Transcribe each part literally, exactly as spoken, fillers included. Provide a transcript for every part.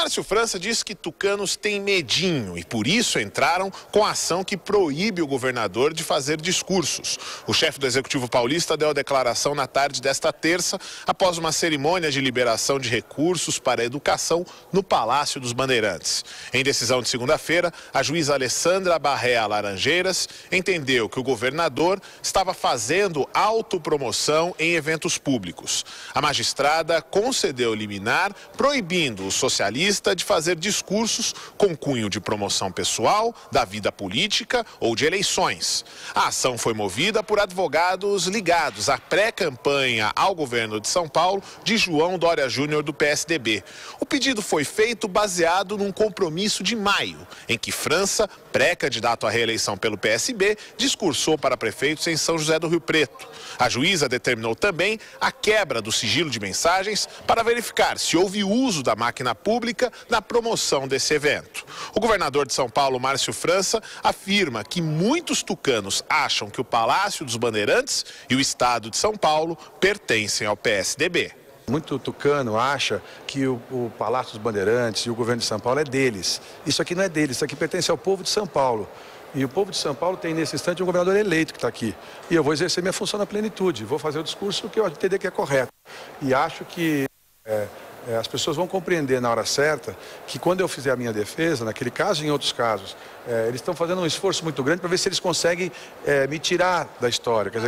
Márcio França diz que tucanos têm medinho e por isso entraram com a ação que proíbe o governador de fazer discursos. O chefe do Executivo Paulista deu a declaração na tarde desta terça, após uma cerimônia de liberação de recursos para a educação no Palácio dos Bandeirantes. Em decisão de segunda-feira, a juíza Alessandra Barrea Laranjeiras entendeu que o governador estava fazendo autopromoção em eventos públicos. A magistrada concedeu liminar proibindo o socialista de fazer discursos com cunho de promoção pessoal, da vida política ou de eleições. A ação foi movida por advogados ligados à pré-campanha ao governo de São Paulo de João Dória Júnior do P S D B. O pedido foi feito baseado num compromisso de maio, em que França, pré-candidato à reeleição pelo P S B, discursou para prefeitos em São José do Rio Preto. A juíza determinou também a quebra do sigilo de mensagens para verificar se houve uso da máquina pública na promoção desse evento. O governador de São Paulo, Márcio França, afirma que muitos tucanos acham que o Palácio dos Bandeirantes e o Estado de São Paulo pertencem ao P S D B. Muito tucano acha que o, o Palácio dos Bandeirantes e o governo de São Paulo é deles. Isso aqui não é deles, isso aqui pertence ao povo de São Paulo. E o povo de São Paulo tem nesse instante um governador eleito que está aqui. E eu vou exercer minha função na plenitude, vou fazer o discurso que eu entender que é correto. E acho que é, é, as pessoas vão compreender na hora certa que quando eu fizer a minha defesa, naquele caso e em outros casos, é, eles estão fazendo um esforço muito grande para ver se eles conseguem é, me tirar da história. Quer dizer,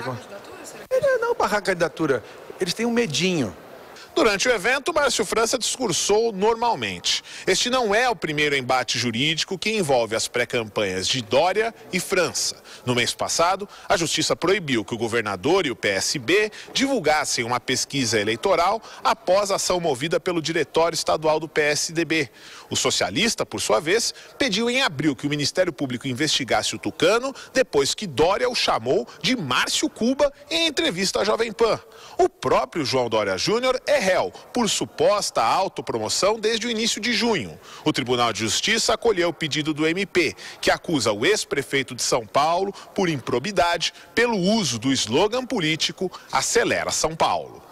é, não barrar a candidatura, eles têm um medinho. Durante o evento, Márcio França discursou normalmente. Este não é o primeiro embate jurídico que envolve as pré-campanhas de Dória e França. No mês passado, a Justiça proibiu que o governador e o P S B divulgassem uma pesquisa eleitoral após a ação movida pelo Diretório Estadual do P S D B. O socialista, por sua vez, pediu em abril que o Ministério Público investigasse o tucano depois que Dória o chamou de Márcio Cuba em entrevista à Jovem Pan. O próprio João Dória Júnior é réu por suposta autopromoção desde o início de junho. O Tribunal de Justiça acolheu o pedido do M P, que acusa o ex-prefeito de São Paulo por improbidade pelo uso do slogan político Acelera São Paulo.